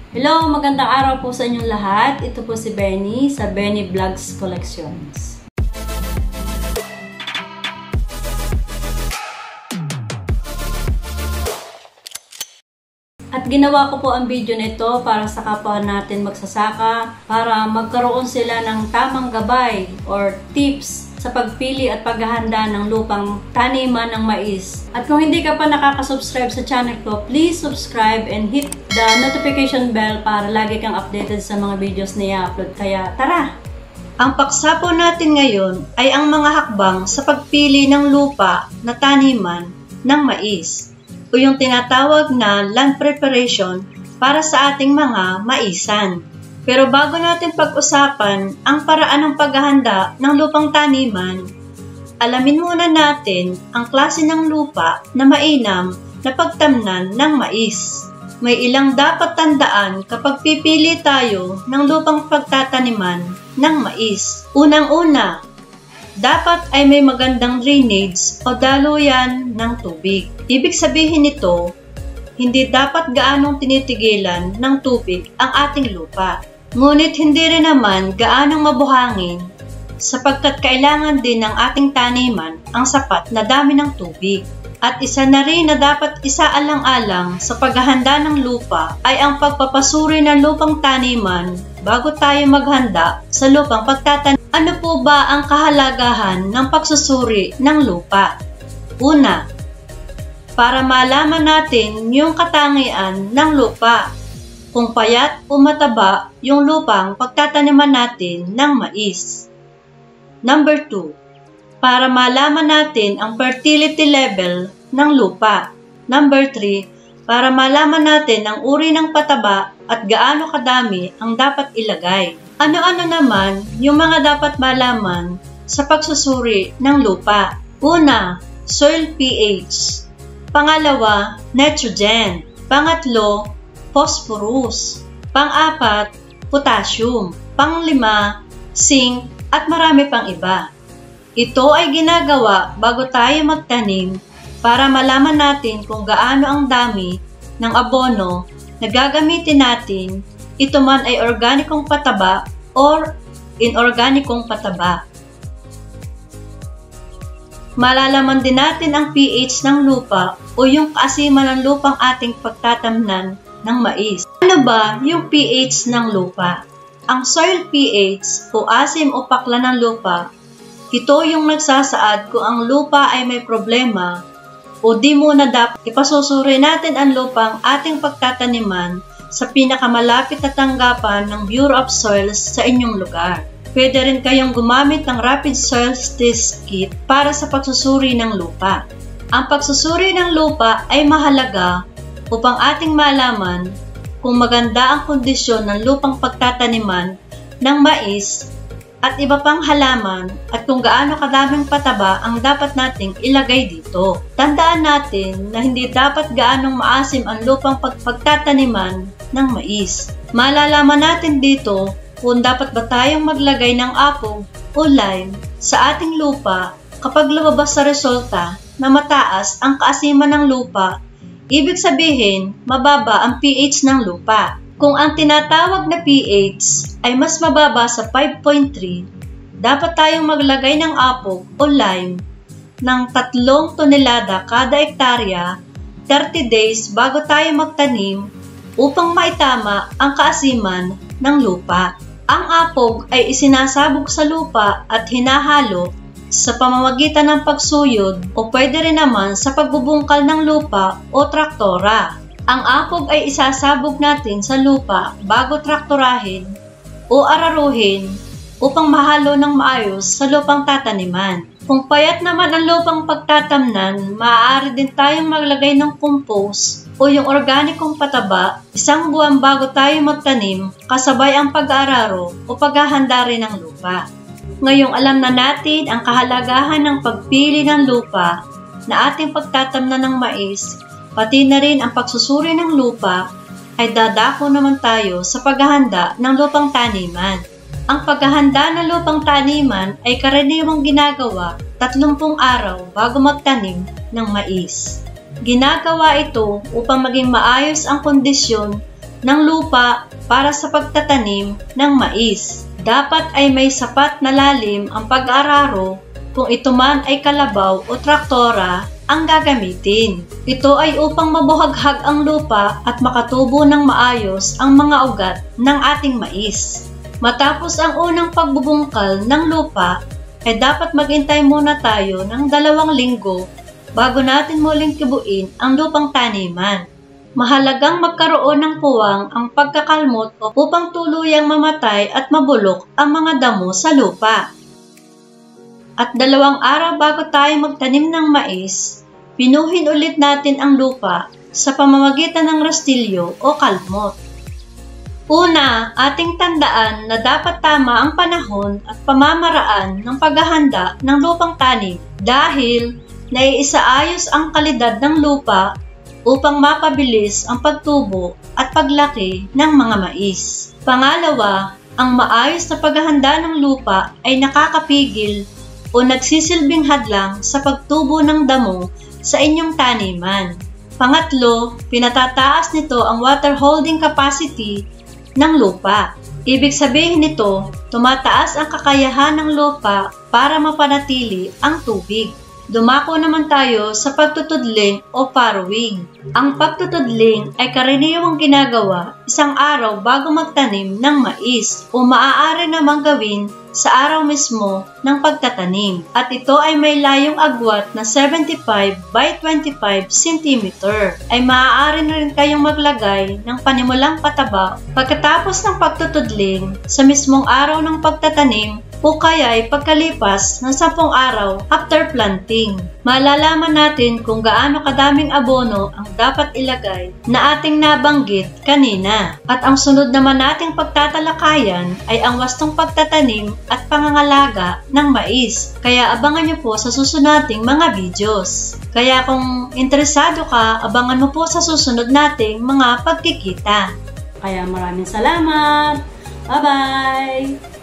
Hello, magandang araw po sa inyong lahat. Ito po si Benny sa Benny Vlogs Collections. At ginawa ko po ang video na ito para sa kapwa natin magsasaka, para magkaroon sila ng tamang gabay or tips sa pagpili at paghahanda ng lupang taniman ng mais. At kung hindi ka pa nakaka-subscribe sa channel ko, please subscribe and hit the notification bell para lagi kang updated sa mga videos na i-upload. Kaya tara! Ang paksa po natin ngayon ay ang mga hakbang sa pagpili ng lupa na taniman ng mais o yung tinatawag na land preparation para sa ating mga maisan. Pero bago natin pag-usapan ang paraan ng paghahanda ng lupang taniman, alamin muna natin ang klase ng lupa na mainam na pagtamnan ng mais. May ilang dapat tandaan kapag pipili tayo ng lupang pagtataniman ng mais. Unang-una, dapat ay may magandang drainage o daluyan ng tubig. Ibig sabihin nito, hindi dapat gaanong tinitigilan ng tubig ang ating lupa. Ngunit hindi rin naman gaanong mabuhangin sapagkat kailangan din ng ating taniman ang sapat na dami ng tubig. At isa na rin na dapat isaalang-alang sa paghahanda ng lupa ay ang pagpapasuri ng lupang taniman bago tayo maghanda sa lupang pagtatanim. Ano po ba ang kahalagahan ng pagsusuri ng lupa? Una, para malaman natin yung katangian ng lupa, kung payat o mataba yung lupang pagtataniman natin ng mais. Number 2, para malaman natin ang fertility level ng lupa. Number 3, para malaman natin ang uri ng pataba at gaano kadami ang dapat ilagay. Ano-ano naman yung mga dapat malaman sa pagsusuri ng lupa? Una, soil pH. Pangalawa, nitrogen. Pangatlo, phosphorus. Pang-apat, potassium. Pang-lima, zinc at marami pang iba. Ito ay ginagawa bago tayo magtanim para malaman natin kung gaano ang dami ng abono na gagamitin natin, ito man ay organikong pataba or inorganikong pataba. Malalaman din natin ang pH ng lupa o yung kaasiman ng lupang ating pagtatamnan ng mais. Ano ba yung pH ng lupa? Ang soil pH o asim o pakla ng lupa, ito yung nagsasaad kung ang lupa ay may problema o di muna dapat ipasusuri natin ang lupang ating pagtataniman sa pinakamalapit na tanggapan ng Bureau of Soils sa inyong lugar. Pwede rin kayong gumamit ng Rapid Soils Test Kit para sa pagsusuri ng lupa. Ang pagsusuri ng lupa ay mahalaga upang ating malaman kung maganda ang kondisyon ng lupang pagtataniman ng mais at iba pang halaman at kung gaano kadaming pataba ang dapat nating ilagay dito. Tandaan natin na hindi dapat gaanong maasim ang lupang pagtataniman ng mais. Malalaman natin dito kung dapat ba tayong maglagay ng apog o lime sa ating lupa kapag lumabas sa resulta na mataas ang kaasiman ng lupa. Ibig sabihin, mababa ang pH ng lupa. Kung ang tinatawag na pH ay mas mababa sa 5.3, dapat tayong maglagay ng apog o lime ng 3 tonelada kada hektarya 30 days bago tayo magtanim upang maitama ang kaasiman ng lupa. Ang apog ay isinasabog sa lupa at hinahalo sa pamamagitan ng pagsuyod o pwede rin naman sa pagbubungkal ng lupa o traktora. Ang apog ay isasabog natin sa lupa bago traktorahin o araruhin upang mahalo ng maayos sa lupang tataniman. Kung payat naman ang lupang pagtatamnan, maaari din tayong maglagay ng compost o yung organikong pataba 1 buwan bago tayo magtanim kasabay ang pag-aararo o paghahanda rin ng lupa. Ngayong alam na natin ang kahalagahan ng pagpili ng lupa na ating pagtatamnan ng mais, pati na rin ang pagsusuri ng lupa, ay dadako naman tayo sa paghahanda ng lupang taniman. Ang paghahanda ng lupang taniman ay karaniwang ginagawa 30 araw bago magtanim ng mais. Ginagawa ito upang maging maayos ang kondisyon ng lupa para sa pagtatanim ng mais. Dapat ay may sapat na lalim ang pag-araro kung ito man ay kalabaw o traktora ang gagamitin. Ito ay upang mabuhaghag ang lupa at makatubo ng maayos ang mga ugat ng ating mais. Matapos ang unang pagbubungkal ng lupa, ay dapat maghintay muna tayo ng 2 linggo bago natin muling kibuin ang lupang taniman. Mahalagang magkaroon ng puwang ang pagkakalmot upang tuluyang mamatay at mabulok ang mga damo sa lupa. At 2 araw bago tayo magtanim ng mais, pinuhin ulit natin ang lupa sa pamamagitan ng rastilyo o kalmot. Una, ating tandaan na dapat tama ang panahon at pamamaraan ng paghahanda ng lupang tanim dahil naiisaayos ang kalidad ng lupa upang mapabilis ang pagtubo at paglaki ng mga mais. Pangalawa, ang maayos na paghahanda ng lupa ay nakakapigil o nagsisilbing hadlang sa pagtubo ng damo sa inyong taniman. Pangatlo, pinatataas nito ang water holding capacity ng lupa. Ibig sabihin nito, tumataas ang kakayahan ng lupa para mapanatili ang tubig. Dumako naman tayo sa pagtutudling o farrowing. Ang pagtutudling ay karaniwang ginagawa 1 araw bago magtanim ng mais o maaari namang gawin sa araw mismo ng pagtatanim. At ito ay may layong agwat na 75 by 25 cm. Ay maaari na rin kayong maglagay ng panimulang pataba pagkatapos ng pagtutudling sa mismong araw ng pagtatanim o kaya ay pagkalipas ng 10 araw after planting. Malalaman natin kung gaano kadaming abono ang dapat ilagay na ating nabanggit kanina. At ang sunod naman nating pagtatalakayan ay ang wastong pagtatanim at pangangalaga ng mais. Kaya abangan nyo po sa susunod nating mga videos. Kaya kung interesado ka, abangan mo po sa susunod nating mga pagkikita. Kaya maraming salamat! Bye-bye!